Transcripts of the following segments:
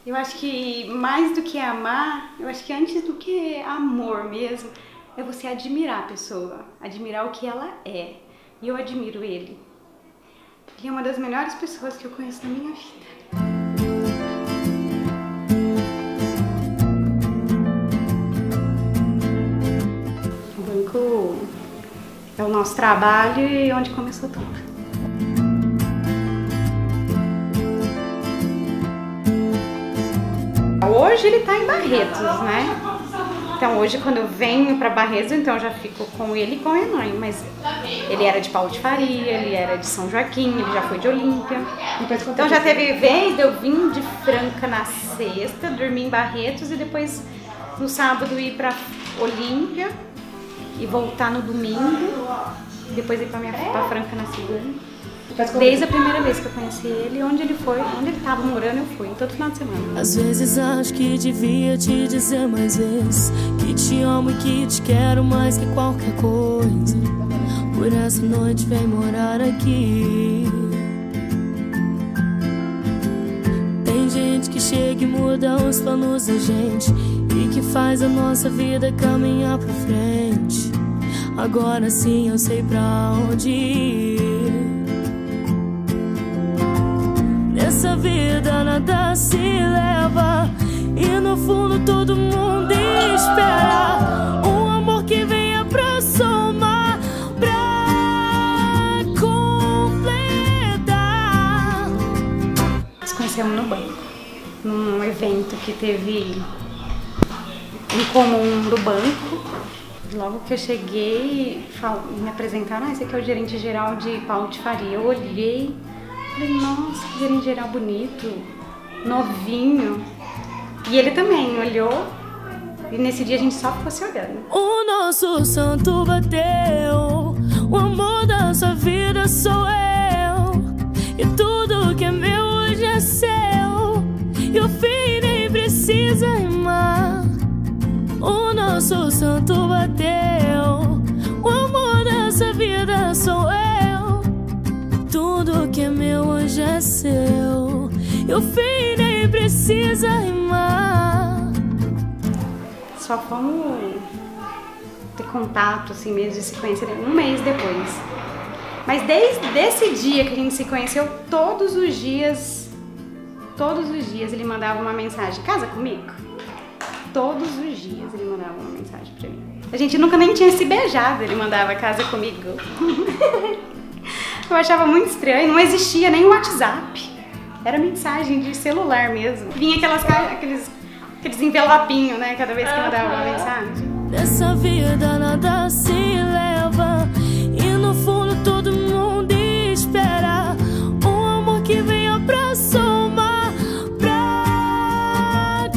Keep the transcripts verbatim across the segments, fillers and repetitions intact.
Eu acho que mais do que amar, eu acho que antes do que amor mesmo, é você admirar a pessoa, admirar o que ela é. E eu admiro ele. Ele é uma das melhores pessoas que eu conheço na minha vida. O banco é o nosso trabalho e onde começou tudo. Hoje ele tá em Barretos, né? Então hoje quando eu venho pra Barretos, então eu já fico com ele e com a minha mãe. Mas ele era de Paulo de Faria, ele era de São Joaquim, ele já foi de Olímpia. Então já teve vez de eu vir de Franca na sexta, dormir em Barretos e depois no sábado ir pra Olímpia e voltar no domingo. E depois ir pra, minha, pra Franca na segunda. Desde a primeira vez que eu conheci ele, onde ele foi, onde ele estava morando, eu fui, todo final de semana. Às vezes acho que devia te dizer mais vezes que te amo e que te quero mais que qualquer coisa. Por essa noite vem morar aqui. Tem gente que chega e muda os planos da gente e que faz a nossa vida caminhar pra frente. Agora sim eu sei pra onde ir. Nessa vida nada se leva e no fundo todo mundo espera um amor que venha pra somar, pra completar. Nos conhecemos no banco, num evento que teve em comum do banco. Logo que eu cheguei, me apresentaram, ah, esse aqui é o gerente geral de Paulo de Faria. Eu olhei, falei, nossa, que gerente geral bonito, novinho. E ele também olhou, e nesse dia a gente só ficou se olhando. O nosso santo bateu, o amor da sua vida sou eu, e tudo que é meu hoje é seu, e o fim nem precisa rimar. O nosso santo bateu, o amor dessa vida sou eu, tudo que é meu hoje é seu, e o fim nem precisa rimar. Só fomos ter contato assim mesmo, de se conhecer um mês depois. Mas desde esse dia que a gente se conheceu, todos os dias, todos os dias ele mandava uma mensagem, casa comigo? Todos os dias ele mandava uma mensagem pra mim. A gente nunca nem tinha se beijado, ele mandava casa comigo. Eu achava muito estranho, não existia nem o WhatsApp. Era mensagem de celular mesmo. Vinha aquelas, aqueles, aqueles envelopinhos, né, cada vez que eu mandava uma mensagem. Nessa vida nada se leva e no fundo todo mundo espera um amor que venha pra somar, pra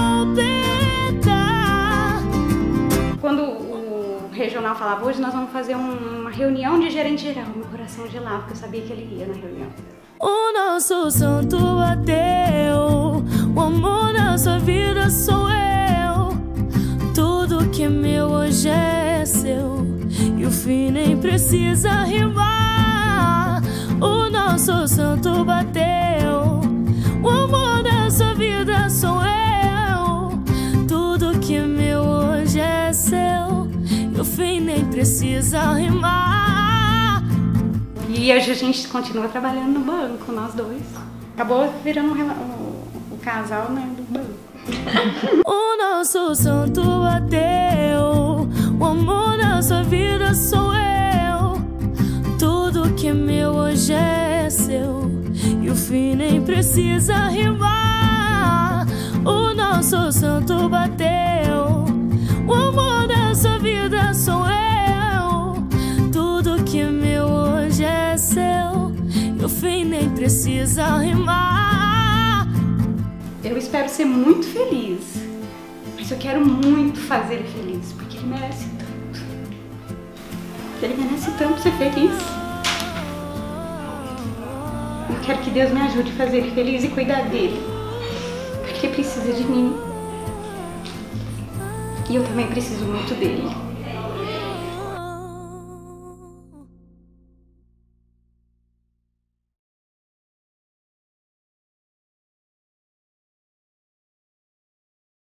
completar. Quando o regional falava, hoje nós vamos fazer uma reunião de gerente geral, meu coração gelava, porque eu sabia que ele ia na reunião. O nosso santo bateu, o amor da sua vida sou eu, tudo que é meu hoje é seu, e o fim nem precisa rimar. O nosso santo bateu, o amor da sua vida sou eu, tudo que é meu hoje é seu, e o fim nem precisa rimar. E hoje a gente continua trabalhando no banco, nós dois. Acabou virando o, o casal, né, do banco. O nosso santo bateu, o amor da sua vida sou eu, tudo que é meu hoje é seu, e o fim nem precisa rimar. O nosso santo bateu, o amor da sua vida sou eu, tudo que é meu hoje é seu, e o fim nem precisa rimar. Eu espero ser muito feliz, mas eu quero muito fazer ele feliz, porque ele merece tanto. Ele merece tanto ser feliz. Eu quero que Deus me ajude a fazer ele feliz e cuidar dele, porque ele precisa de mim. E eu também preciso muito dele.